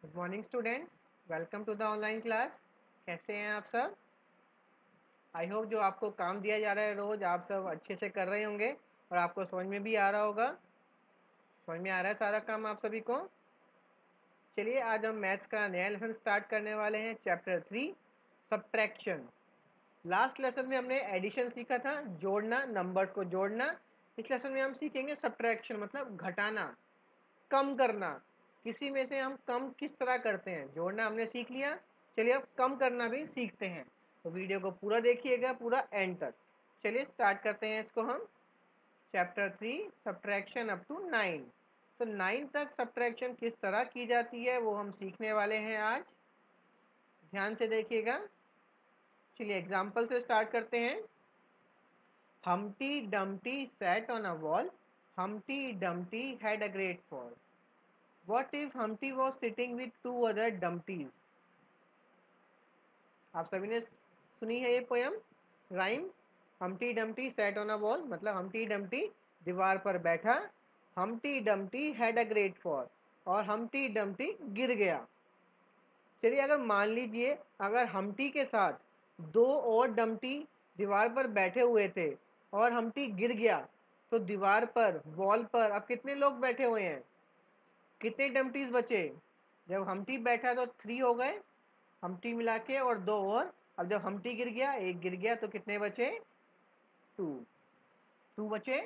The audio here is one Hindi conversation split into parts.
Good morning student, welcome to the online class. कैसे हैं आप सब? आई होप जो आपको काम दिया जा रहा है रोज आप सब अच्छे से कर रहे होंगे और आपको समझ में भी आ रहा होगा। समझ में आ रहा है सारा काम आप सभी को? चलिए आज हम मैथ्स का नया लेसन स्टार्ट करने वाले हैं, चैप्टर 3 सब्ट्रैक्शन। लास्ट लेसन में हमने एडिशन सीखा था, जोड़ना, नंबर्स को जोड़ना। इस लेसन में हम सीखेंगे सब्ट्रैक्शन मतलब घटाना, कम करना। किसी में से हम कम किस तरह करते हैं, जोड़ना हमने सीख लिया। चलिए अब कम करना भी सीखते हैं, तो वीडियो को पूरा देखिएगा, पूरा एंड तक। चलिए स्टार्ट करते हैं इसको हम। Chapter 3 subtraction up to 9। तो 9 तक सब्ट्रैक्शन किस तरह की जाती है वो हम सीखने वाले हैं आज। ध्यान से देखिएगा। चलिए एग्जाम्पल से स्टार्ट करते हैं। Humpty Dumpty sat on a wall. Humpty Dumpty had a great fall. What if Humpty was sitting with two other Dumpties? आप सभी ने सुनी है ये poem, rhyme. Humpty Dumpty sat on a wall मतलब Humpty Dumpty दीवार पर बैठा। Humpty Dumpty had a great fall और Humpty Dumpty गिर गया। चलिए अगर मान लीजिए अगर Humpty के साथ दो और डम्टी दीवार पर बैठे हुए थे और Humpty गिर गया, तो दीवार पर, वॉल पर अब कितने लोग बैठे हुए हैं? कितने डम्टीज बचे? जब Humpty बैठा तो 3 हो गए, Humpty मिला के, और 2 और। अब जब Humpty गिर गया, एक गिर गया, तो कितने बचे? 2। 2 बचे।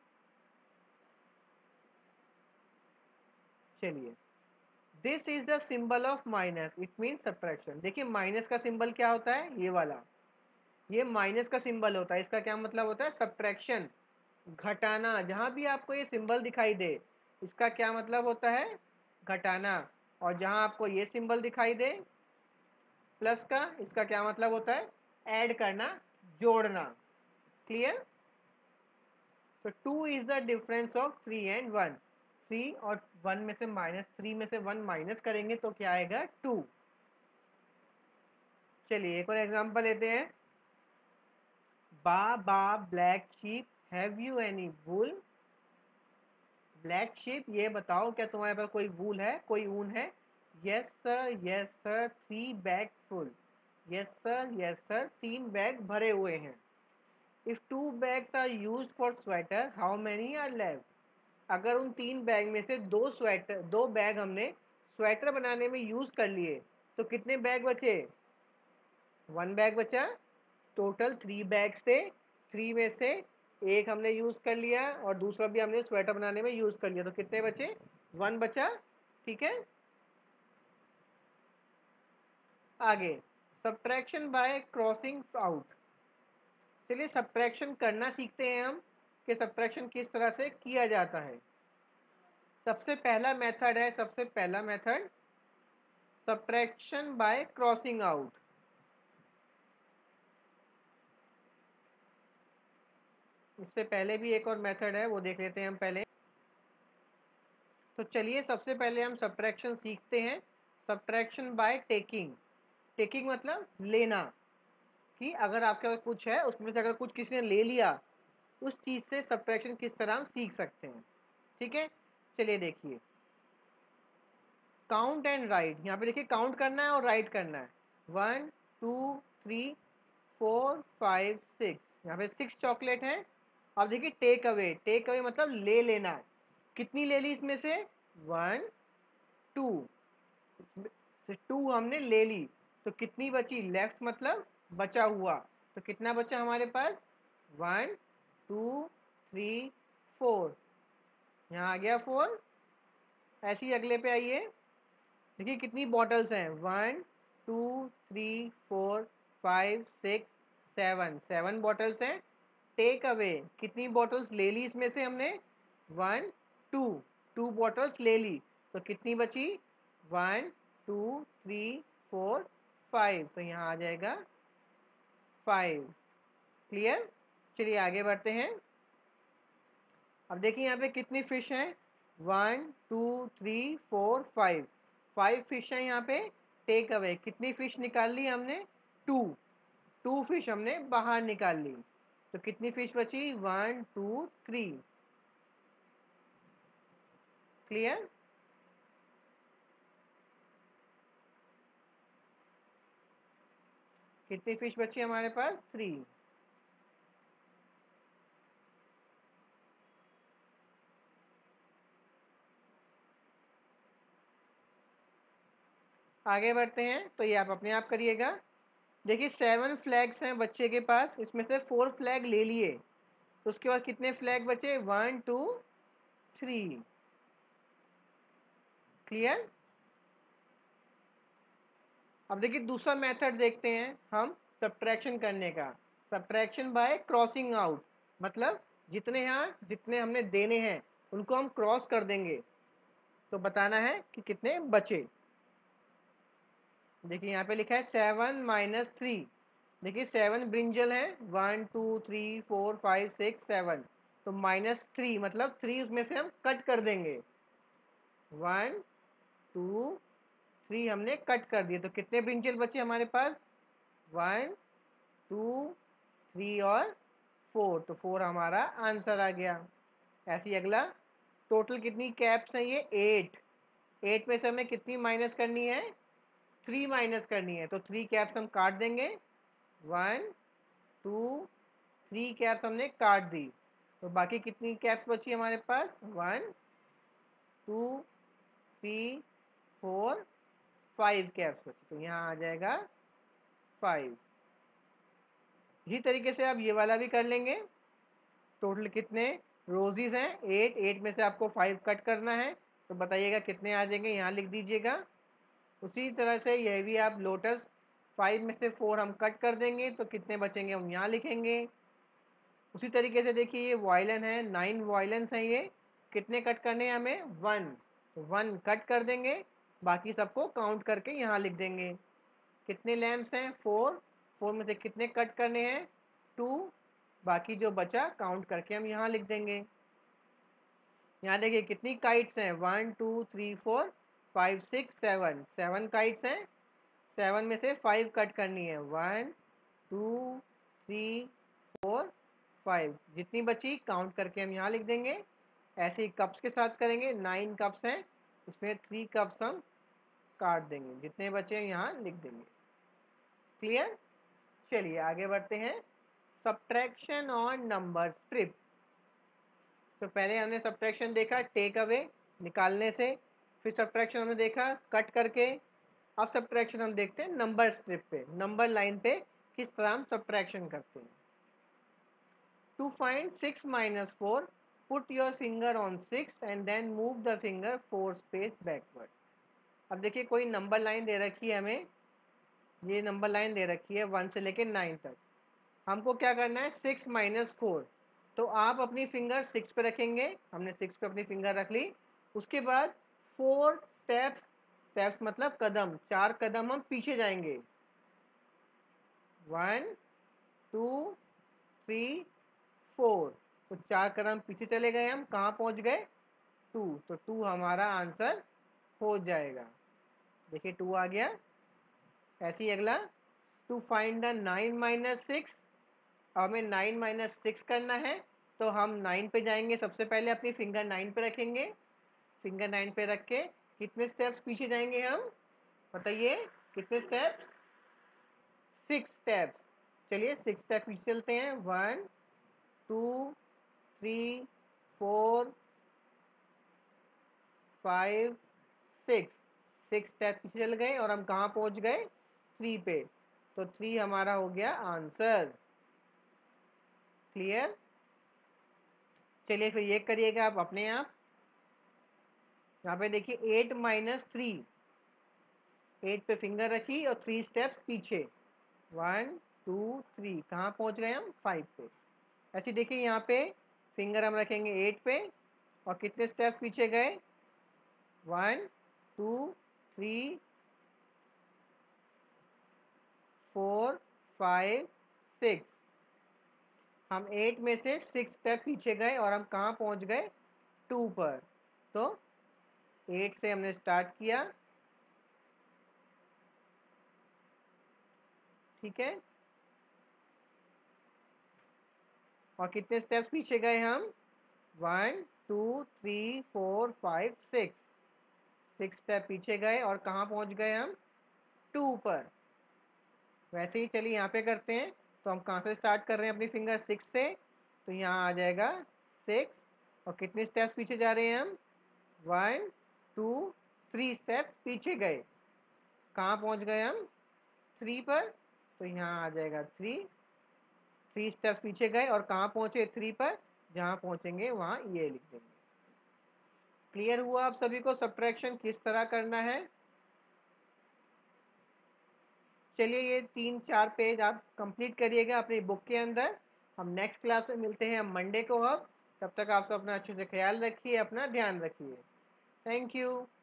चलिए, this is the symbol of minus, it mean subtraction. देखिए माइनस का सिंबल क्या होता है, ये वाला, ये माइनस का सिंबल होता है। इसका क्या मतलब होता है? सब्ट्रैक्शन, घटाना। जहां भी आपको ये सिंबल दिखाई दे, इसका क्या मतलब होता है? घटाना। और जहां आपको ये सिंबल दिखाई दे प्लस का, इसका क्या मतलब होता है? ऐड करना, जोड़ना। क्लियर? तो 2 is the difference of 3 and 1। 3 और 1 में से माइनस, 3 में से 1 माइनस करेंगे तो क्या आएगा? 2। चलिए एक और एग्जांपल लेते हैं। Baa baa black sheep, have you any wool? Black sheep, ये बताओ क्या तुम्हारे पास कोई वूल है, कोई ऊन है? Yes sir, yes sir, 3 bag full. Yes sir, 3 bag भरे हुए हैं। If 2 bags are used for sweater, how many are left? अगर उन 3 बैग में से दो बैग हमने स्वेटर बनाने में यूज कर लिए, तो कितने बैग बचे? 1 बैग बचा। टोटल 3 बैग्स थे, 3 में से एक हमने यूज कर लिया और दूसरा भी हमने स्वेटर बनाने में यूज कर लिया, तो कितने बचे? 1 बचा। ठीक है, आगे सब्ट्रैक्शन बाय क्रॉसिंग आउट। चलिए सब्ट्रैक्शन करना सीखते हैं हम कि सब्ट्रैक्शन किस तरह से किया जाता है। सबसे पहला मेथड है, सबसे पहला method subtraction by crossing out. इससे पहले भी एक और मेथड है, वो देख लेते हैं हम पहले। तो चलिए सबसे पहले हम सब्ट्रैक्शन सीखते हैं, सब्ट्रैक्शन बाय टेकिंग। टेकिंग मतलब लेना, कि अगर आपके पास कुछ है उसमें से अगर कुछ किसी ने ले लिया, उस चीज़ से सब्ट्रैक्शन किस तरह हम सीख सकते हैं। ठीक है, चलिए देखिए। काउंट एंड राइट, यहाँ पे देखिए काउंट करना है और राइट करना है। 1 2 3 4 5 6, यहाँ पे 6 चॉकलेट है। अब देखिए टेक अवे, टेक अवे मतलब ले लेना। कितनी ले ली इसमें से? 1 2, 2 हमने ले ली, तो कितनी बची? लेफ्ट मतलब बचा हुआ, तो कितना बचा हमारे पास? 1 2 3 4, यहाँ आ गया 4। ऐसे ही अगले पे आइए। देखिए कितनी बॉटल्स हैं? 1 2 3 4 5 6 7, 7 बॉटल्स हैं। टेक अवे, कितनी बॉटल्स ले ली इसमें से हमने? 1 2, 2 बॉटल्स ले ली, तो कितनी बची? 1 2 3 4 5, तो यहाँ आ जाएगा 5। क्लियर? चलिए आगे बढ़ते हैं। अब देखिए यहाँ पे कितनी फिश हैं? 1 2 3 4 5, 5 फिश हैं यहाँ पे। टेक अवे, कितनी फिश निकाल ली हमने? 2, 2 फिश हमने बाहर निकाल ली, तो कितनी फिश बची? 1 2 3। क्लियर? कितनी फिश बची हमारे पास? 3। आगे बढ़ते हैं, तो ये आप अपने आप करिएगा। देखिए 7 फ्लैग्स हैं बच्चे के पास, इसमें से 4 फ्लैग ले लिए, तो उसके बाद कितने फ्लैग बचे? 1 2 3। क्लियर? अब देखिए दूसरा मेथड देखते हैं हम सब्ट्रैक्शन करने का। सब्ट्रैक्शन बाय क्रॉसिंग आउट, मतलब जितने हमने देने हैं उनको हम क्रॉस कर देंगे, तो बताना है कि कितने बचे। देखिए यहाँ पे लिखा है 7 माइनस 3। देखिए 7 ब्रिंजल है, 1 2 3 4 5 6 7, तो -3 मतलब 3 उसमें से हम कट कर देंगे। 1 2 3 हमने कट कर दिए, तो कितने ब्रिंजल बचे हमारे पास? 1 2 3 और 4, तो 4 हमारा आंसर आ गया। ऐसे ही अगला, टोटल कितनी कैप्स हैं? ये 8। 8 में से हमें कितनी माइनस करनी है? 3 माइनस करनी है, तो 3 कैप्स हम काट देंगे। 1 2 3 कैप्स हमने काट दी, तो बाकी कितनी कैप्स बची हमारे पास? 1 2 3 4 5 कैप्स बची, तो यहाँ आ जाएगा 5। इसी तरीके से आप ये वाला भी कर लेंगे। टोटल कितने रोजीज हैं? 8। 8 में से आपको 5 कट करना है, तो बताइएगा कितने आ जाएंगे, यहाँ लिख दीजिएगा। उसी तरह से यह भी आप लोटस, 5 में से 4 हम कट कर देंगे, तो कितने बचेंगे हम यहाँ लिखेंगे। उसी तरीके से देखिए ये वायलन है, 9 वायलेंस हैं ये, कितने कट करने हैं हमें? 1। 1 कट कर देंगे, बाकी सबको काउंट करके यहाँ लिख देंगे। कितने लैम्प्स हैं? 4। 4 में से कितने कट करने हैं? 2, बाकी जो बचा काउंट करके हम यहाँ लिख देंगे। यहाँ देखिए कितनी काइट्स हैं? 1 2 3 4 5 6 7, 7 काइट्स हैं। 7 में से 5 कट करनी है, 1 2 3 4 5, जितनी बची काउंट करके हम यहाँ लिख देंगे। ऐसे ही कप्स के साथ करेंगे, 9 कप्स हैं, इसमें 3 कप्स हम काट देंगे, जितने बचे हैं यहाँ लिख देंगे। क्लियर? चलिए आगे बढ़ते हैं। Subtraction on number strip. तो पहले हमने सब्ट्रैक्शन देखा टेक अवे, निकालने से, फिर सब्ट्रैक्शन हमने देखा कट करके। अब सब्ट्रैक्शन हम देखते हैं नंबर स्ट्रिप पे, नंबर लाइन पे किस तरह हम सब्ट्रैक्शन करते हैं। To find 6 minus 4, put your finger on 6 and then move the finger 4 space backward. अब देखिए कोई नंबर लाइन दे रखी है हमें, ये नंबर लाइन दे रखी है 1 से लेकर 9 तक। हमको क्या करना है? 6 माइनस 4, तो आप अपनी फिंगर 6 पे रखेंगे, हमने 6 पे अपनी फिंगर रख ली। उसके बाद 4 स्टेप्स, स्टेप्स मतलब कदम, 4 कदम हम पीछे जाएंगे। 1 2 3 4, तो 4 कदम पीछे चले गए, हम कहाँ पहुँच गए? 2, तो 2 हमारा आंसर हो जाएगा। देखिए 2 आ गया। ऐसे ही अगला, टू फाइंड द 9 माइनस 6, हमें 9 माइनस 6 करना है, तो हम 9 पे जाएंगे, सबसे पहले अपनी फिंगर 9 पे रखेंगे। फिंगर 9 पे रख के कितने स्टेप्स पीछे जाएंगे हम? बताइए कितने स्टेप्स? 6 स्टेप्स। चलिए 6 स्टेप पीछे चलते हैं। 1 2 3 4 5 6, 6 स्टेप पीछे चल गए और हम कहाँ पहुँच गए? 3 पे, तो 3 हमारा हो गया आंसर। क्लियर? चलिए फिर ये करिएगा आप अपने आप। यहाँ पे देखिए 8 माइनस 3, 8 पे फिंगर रखी और 3 स्टेप्स पीछे, 1 2 3, कहाँ पहुँच गए हम? 5 पे। ऐसे देखिए यहाँ पे फिंगर हम रखेंगे 8 पे और कितने स्टेप पीछे गए? 1 2 3 4 5 6, हम 8 में से 6 स्टेप पीछे गए और हम कहाँ पहुँच गए? 2 पर। तो 8 से हमने स्टार्ट किया, ठीक है, और कितने स्टेप्स पीछे गए हम? 1 2 3 4 5 6, 6 स्टेप पीछे गए और कहाँ पहुँच गए हम? 2 पर। वैसे ही चलिए यहाँ पे करते हैं। तो हम कहाँ से स्टार्ट कर रहे हैं अपनी फिंगर 6 से, तो यहाँ आ जाएगा 6 और कितने स्टेप्स पीछे जा रहे हैं हम 1 2 3 स्टेप्स पीछे गए। कहाँ पहुँच गए हम 3 पर, तो यहाँ आ जाएगा 3 स्टेप्स पीछे गए और कहाँ पहुँचे 3 पर, जहाँ पहुँचेंगे वहाँ ये लिख देंगे। क्लियर हुआ आप सभी को सब्ट्रैक्शन किस तरह करना है। चलिए ये 3-4 पेज आप कंप्लीट करिएगा अपनी बुक के अंदर। हम नेक्स्ट क्लास में मिलते हैं हम मंडे को। अब तब तक आप सब अपना अच्छे से ख्याल रखिए, अपना ध्यान रखिए। Thank you.